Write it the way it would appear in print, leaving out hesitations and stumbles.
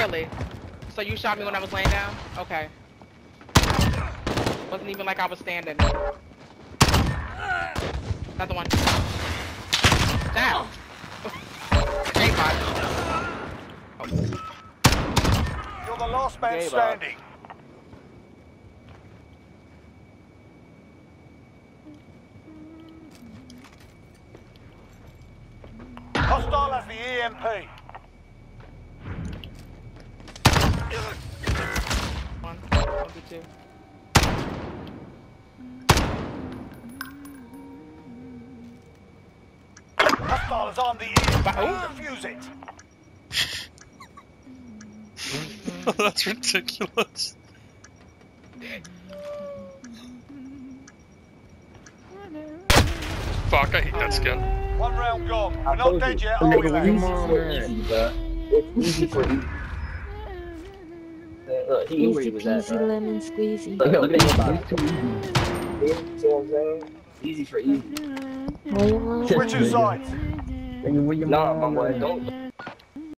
really? So you shot me when I was laying down? Okay. Wasn't even like I was standing. Another one. Down. J-Bot. Oh. You're the last man standing. Hostile has the EMP. One, two. Hostile is on the EMP. Defuse it. That's ridiculous. Fuck, I hate that skin. One round gone. We're not dead yet, are we, lads? It's easy for easy. Look, he knew where he was at, bro. Lemon squeezy. Look at him, it's too easy. See what I'm saying? Easy for easy. Switch your sides. Nah, my boy, don't.